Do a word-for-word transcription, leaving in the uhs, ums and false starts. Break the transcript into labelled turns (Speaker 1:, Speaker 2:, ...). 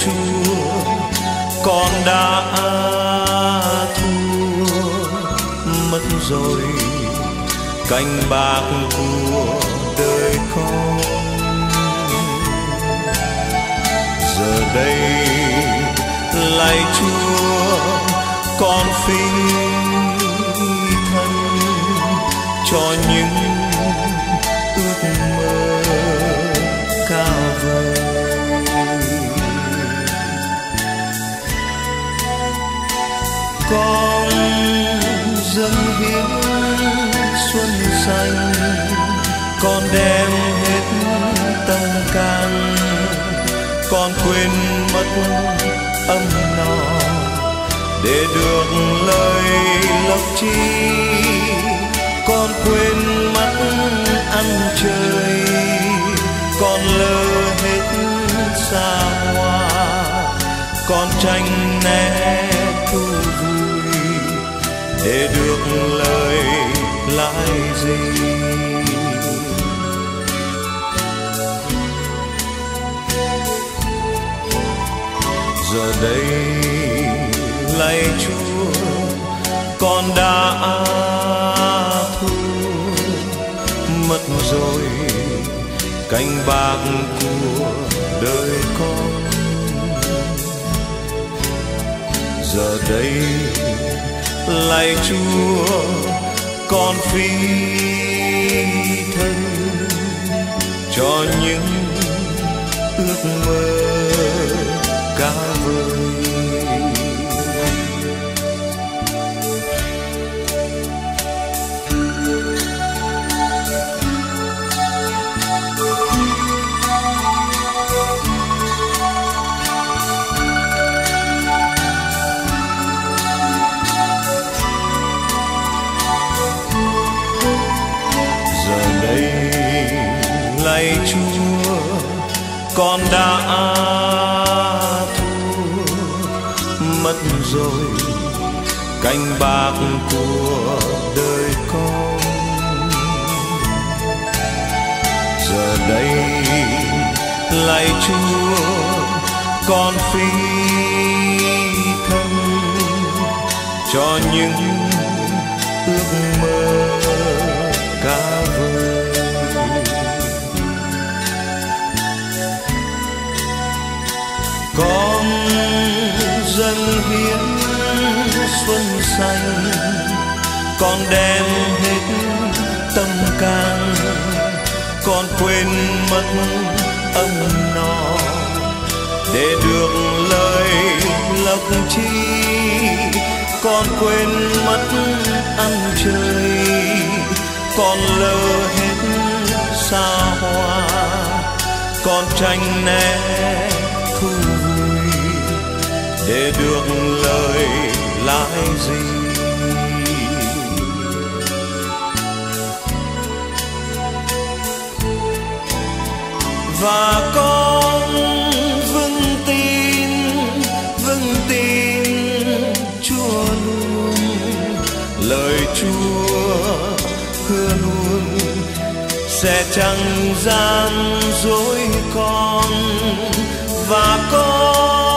Speaker 1: Chúa, con đã thua mất rồi canh bạc của đời con. Giờ đây lạy Chúa, con phinh thân cho những ước mơ cao vời. Con dâng hiến xuân xanh, con đem hết tâm can, con quên mất ấm no để được lời lộc chi. Con quên mất ăn chơi, con lơ hết xa hoa, con tranh né thu vui để được lời lãi gì. Giờ đây lạy Chúa, con đã thua mất rồi canh bạc của đời con. Giờ đây lạy Chúa, con phi thân cho những ước mơ cao vời. Lạy Chúa, con đã thua mất rồi canh bạc của đời con. Giờ đây lạy Chúa, con phi thân cho những ước mơ cao vời. Con dâng hiến xuân xanh, con đem hết tâm can, con quên mất ấm no để được lời lộc chi. Con quên mất ăn chơi, con lơ hết xa hoa, con tranh né thu vui để được lời lãi gì. Và con vững tin, vững tin Chúa luôn, lời Chúa hứa luôn sẽ chẳng gian dối con. Và con